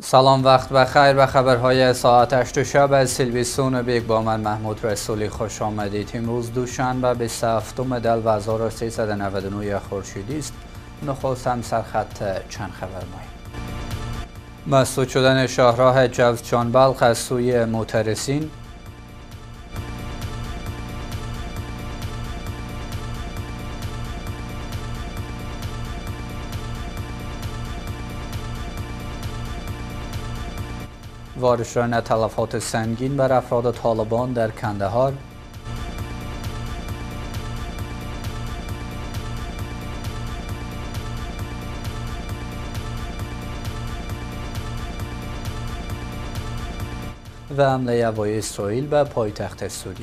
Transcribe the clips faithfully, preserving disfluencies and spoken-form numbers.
سلام، وقت بخیر و خبرهای ساعت هشت شب از تلویزیون بیگ با من محمود رسولی خوش آمدید. امروز دوشنبه بیست و هفتم دی و هزار و سیصد و نود و نه خورشیدی است. نخست هم سرخط چند خبر مهم. مسدود شدن شاهراه جوزجان بلخ از سوی معترضین، وارد شدن تلفات سنگین بر افراد طالبان در کندهار، و حمله هوایی اسرائیل به پایتخت سوریه.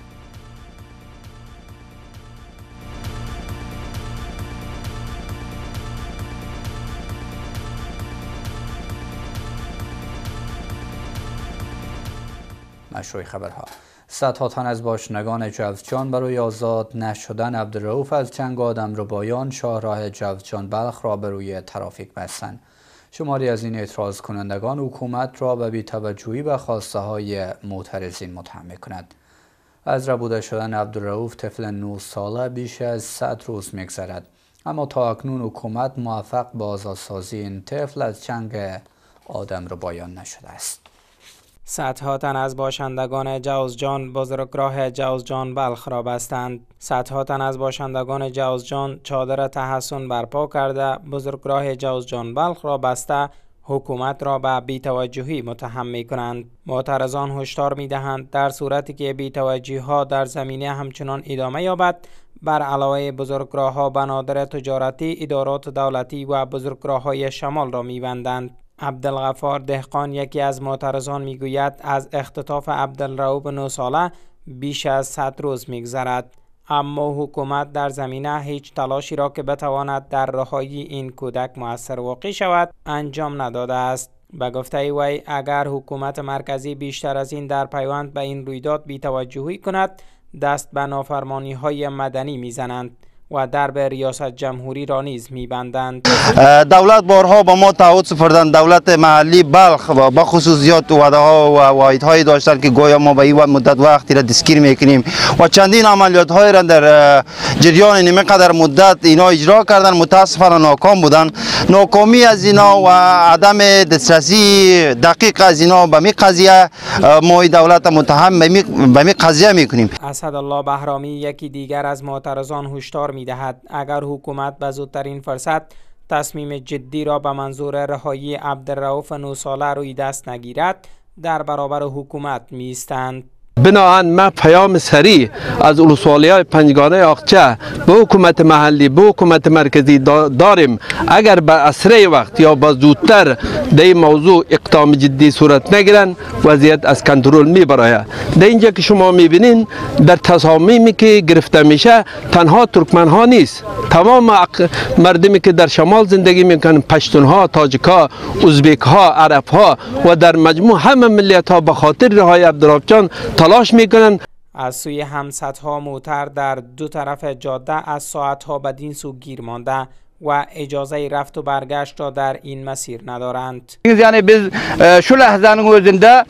مشروع خبرها: صدها تن از باشندگان جوزجان برای آزاد نشدن عبدالرؤوف از جنگ آدمربایان شاهراه جوزجان بلخ را به روی ترافیک بستند. شماری از این اعتراض کنندگان حکومت را به بی‌توجهی به خواسته های معترضین متهم می‌کنند. از ربوده شدن عبدالرؤوف طفل نه ساله بیش از صد روز می‌گذرد، اما تا اکنون حکومت موفق به آزادسازی این طفل از جنگ آدمربایان نشده است. صدها تن از باشندگان جوزجان بزرگراه جوزجان بلخ را بستند. صدها تن از باشندگان جوزجان چادر تحصن برپا کرده بزرگراه جوزجان بلخ را بسته حکومت را به بی‌توجهی متهم می کنند. معترضان هشدار می دهند در صورتی که بی‌توجهی ها در زمینه همچنان ادامه یابد، بر علاوه بزرگراه ها بنادر تجارتی، ادارات دولتی و بزرگراه های شمال را می بندند. عبدالغفار دهقان یکی از معترضان میگوید از اختطاف عبدالرؤوف نه ساله بیش از صد روز میگذرد، اما حکومت در زمینه هیچ تلاشی را که بتواند در رهایی این کودک مؤثر واقع شود انجام نداده است. به گفته وی اگر حکومت مرکزی بیشتر از این در پیوند به این رویداد بی‌توجهی کند، دست به نافرمانی های مدنی میزنند و درب ریاست جمهوری را نیز می‌بندند. دولت بارها با ما تعهد سپردند. دولت محلی بلخ و با خصوصیات وعده‌ها و واحدهای داشتند که گویا ما به این مدت وقتی را دستگیر میکنیم و چندین عملیات‌های را در جریان نیمه قدر مدت اینا اجرا کردن، متاسفانه ناکام بودند. ناکامی از اینا و عدم دسترسی دقیق از اینا به می قضیه ما دولت متهم به می قضیه میکنیم. اسدالله بهرامی یکی دیگر از معترضان هشدار می‌دهد اگر حکومت به زودترین فرصت تصمیم جدی را به منظور رهایی عبدالرؤوف نه ساله روی دست نگیرد، در برابر حکومت می‌ایستند. بنابراین ما پیام سریع از ولسوالی‌های پنجگانه آخچه به حکومت محلی به حکومت مرکزی داریم. اگر به اسرع وقت یا به زودتر در این موضوع اقدام جدی صورت نگیرند وضعیت از کنترل میبراید. در اینجا که شما میبینین در تصامیمی که گرفته میشه تنها ترکمن ها نیست، تمام مردمی که در شمال زندگی میکنن، پشتون ها، تاجیک ها، ازبک ها، عرب ها و در مجموع همه ملیت ها به خاطر رهایی عبدالرؤوف جان تلاش میکنن. از سوی هم صدها موتر در دو طرف جاده از ساعتها بدین سو گیر مانده و اجازه رفت و برگشت را در این مسیر ندارند. یعنی biz şu lahzaning o'zida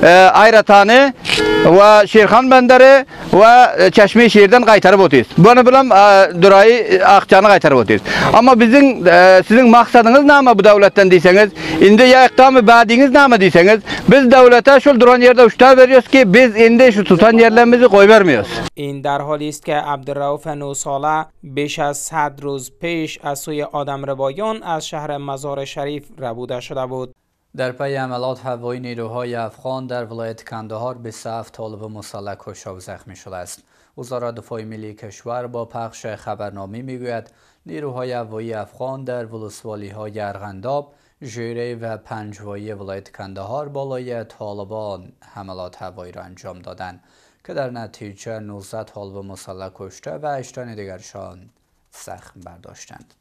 Ayratani va Sherxon bandari va Chashma Sherdan qaytarib o'tamiz. Buni bilan Duray Aqchani qaytarib o'tamiz. Ammo bizning sizning maqsadingiz nima bu davlatdan desangiz, endi ya iqtomi ba'dingiz nima desangiz, biz davlatga shu duran yerda ushtab beryapsizki, biz endi shu tutan yerlarimizni qo'yib bermaymiz. این در حالی است که عبدالرؤوف نه ساله بیش از صد روز پیش از سوی آدمربایان از شهر مزار شریف ربوده شده بود. در پی حملات هوایی نیروهای افغان در ولایت کندهار بیست و هفت طالب مسلح کشته و زخمی شده است. وزارت دفاع ملی کشور با پخش خبرنامه میگوید نیروهای هوایی افغان در ولسوالی‌های ارغنداب، ژیره و پنجوایی ولایت کندهار بالای طالبان حملات هوایی را انجام دادند که در نتیجه نوزده طالب مسلح کشته و هشت تن دیگرشان زخم برداشتند.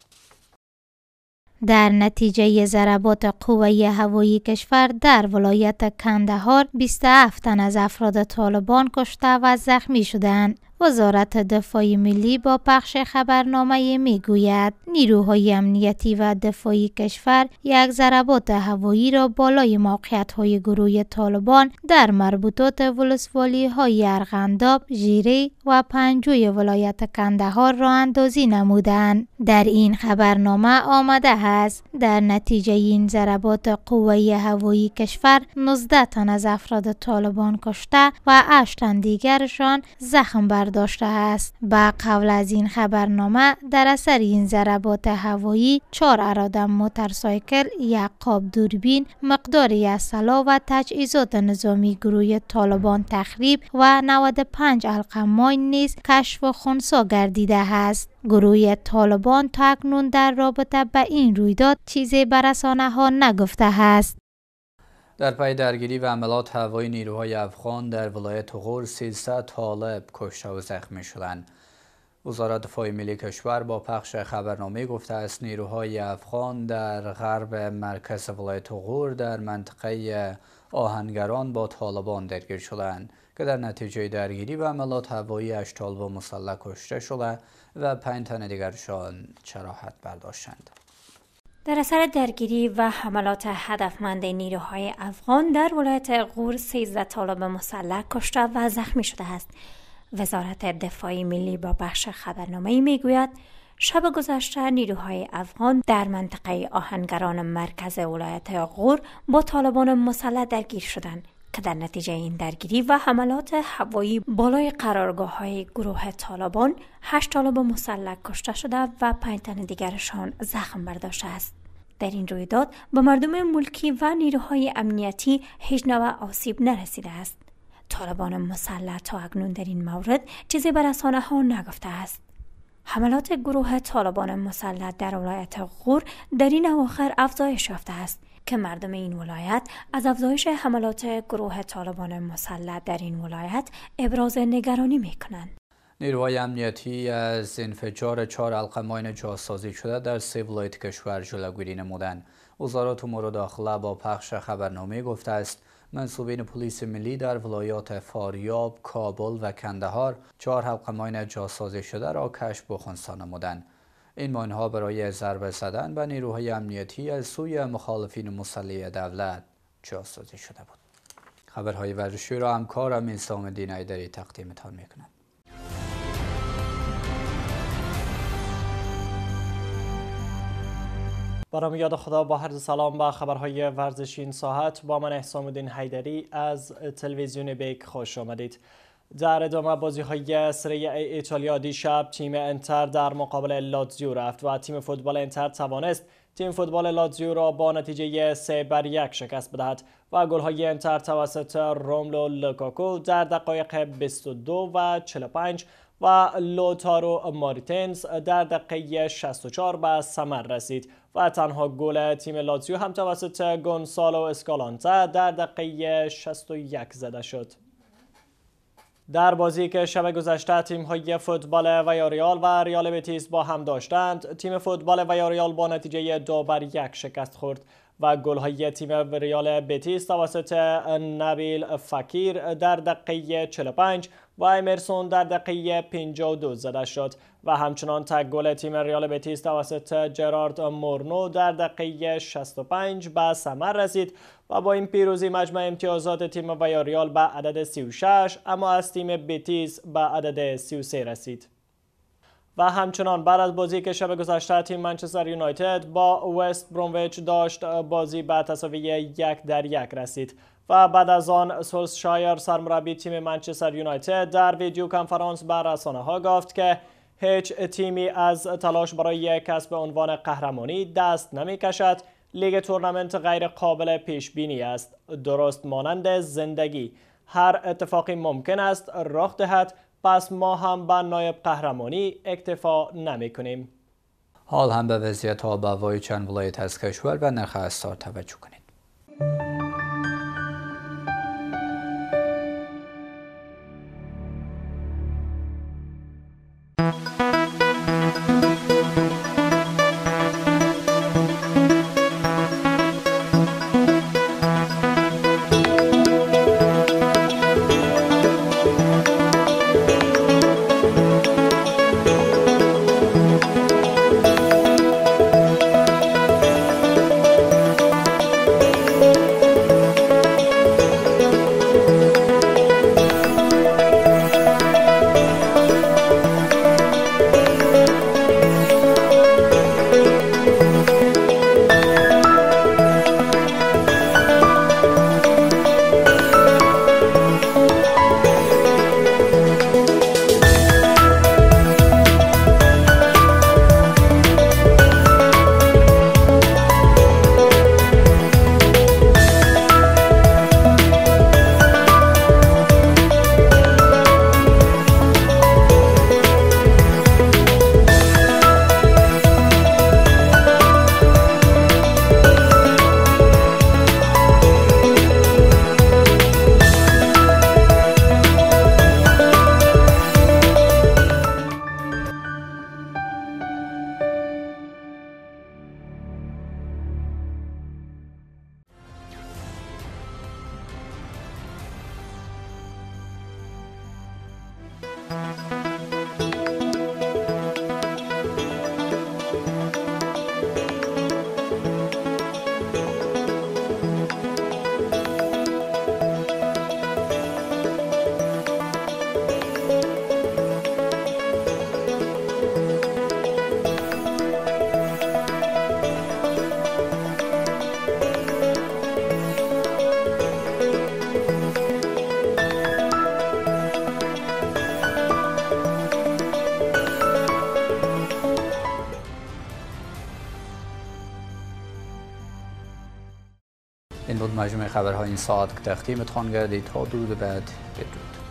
در نتیجه ضربات قوه هوایی کشور در ولایت کندهار بیست و هفت تن از افراد طالبان کشته و زخمی شدند. وزارت دفاع ملی با پخش خبرنامه میگوید نیروهای امنیتی و دفاعی کشور یک ضربات هوایی را بالای موقعیت‌های گروه طالبان در مربوطات ولسوالی‌های ارغنداب، ژیره و پنجوی ولایت کندهار را اندازی نمودند. در این خبرنامه آمده است در نتیجه این ضربات قوه هوایی کشور نوزده تن از افراد طالبان کشته و هشت تن دیگرشان زخم برداشته است. با قول از این خبرنامه در اثر این ضربات هوایی چهار اراده موتورسایکل، یک قاب دوربین، مقداری اسلحه و تجهیزات نظامی گروه طالبان تخریب و نود و پنج حلقه ماین نیز کشف و خنثی گردیده است. گروه طالبان تا اکنون در رابطه به این رویداد چیزی به رسانه‌ها نگفته است. در پی درگیری و حملات هوایی نیروهای افغان در ولایت غور سیصد طالب کشته و زخمی شدند. وزارت دفاع ملی کشور با پخش خبرنامه گفته است نیروهای افغان در غرب مرکز ولایت غور در منطقه آهنگران با طالبان درگیر شدند که در نتیجه درگیری و حملات هوایی هشت طالب مسلح کشته شده و پنج تن دیگرشان جراحت برداشتند. در اثر درگیری و حملات هدفمند نیروهای افغان در ولایت غور سیزده طالب مسلح کشته و زخمی شده است. وزارت دفاع ملی با بخش خبرنامه‌ای میگوید شب گذشته نیروهای افغان در منطقه آهنگران مرکز ولایت غور با طالبان مسلح درگیر شدند که در نتیجه این درگیری و حملات هوایی بالای قرارگاه‌های گروه طالبان هشت طالب مسلح کشته شده و پنج تن دیگرشان زخم برداشته است. در این رویداد به مردم ملکی و نیروهای امنیتی هیچ نوع آسیب نرسیده است. طالبان مسلح تا اکنون در این مورد چیزی به رسانه‌ها نگفته است. حملات گروه طالبان مسلح در ولایت غور در این اواخر افزایش یافته است که مردم این ولایت از افزایش حملات گروه طالبان مسلح در این ولایت ابراز نگرانی می‌کنند. نیروهای امنیتی از انفجار چهار حلقه ماین جاسازی شده در سه ولایت کشور جلوگیری نمودند. وزارت امور داخله با پخش خبرنامه گفته است منصوبین پلیس ملی در ولایات فاریاب، کابل و کندهار چهار حلقه ماین جاسازی شده را کشف و خنثی نمودند. این ماین‌ها برای ضربه زدن به نیروهای امنیتی از سوی مخالفین مسلح دولت جاسازی شده بود. خبرهای ورزشی را همکارم انسام الدین ایدری تقدیمتان می‌کنم. برام یاد خدا با عرض سلام به خبرهای ورزشی این ساعت با من احسام الدین حیدری از تلویزیون بیک خوش آمدید. در ادامه بازی های سری ای ایتالیا دیشب تیم انتر در مقابل لاتزیو رفت و تیم فوتبال انتر توانست تیم فوتبال لاتزیو را با نتیجه سه بر یک شکست بدهد و گل های انتر توسط روملو لوکاکو در دقایق بیست و دو و چهل و پنج و لوتارو مارتینز در دقیقه شصت و چهار به ثمر رسید و تنها گل تیم لاتزیو هم توسط گونسالو اسکالانته در دقیقه شصت و یک زده شد. در بازی که شب گذشته تیم های فوتبال ویاریال و ریال بتیس با هم داشتند، تیم فوتبال ویاریال با نتیجه دو بر یک شکست خورد و گل های تیم ریال بتیس توسط نبیل فکیر در دقیقه چهل و پنج و امرسون در دقیقه پنجاه و دو زده شد و همچنان تک گل تیم ریال بتیس توسط جرارد مورنو در دقیقه شصت و پنج به ثمر رسید و با این پیروزی مجمع امتیازات تیم ویاریال به عدد سی و شش اما از تیم بتیس به عدد سی و سه رسید. و همچنان بعد از بازی که شب گذشته تیم منچستر یونایتد با وست برومویچ داشت بازی به تساوی یک در یک رسید و بعد از آن سولشایر سرمربی تیم منچستر یونایتد در ویدیو کنفرانس به رسانه‌ها گفت که هیچ تیمی از تلاش برای کسب عنوان قهرمانی دست نمی‌کشد. لیگ تورنمنت غیر قابل پیش بینی است. درست مانند زندگی هر اتفاقی ممکن است رخ دهد، پس ما هم به نایب قهرمانی اکتفا نمی کنیم. حال هم به وضعیت آب و هوای چند ولایت از کشور و نرخ اسعار توجه کنید. این بود مجموع خبرهای این ساعت که تقدیمتان گردید. تا درود بعد بدرود.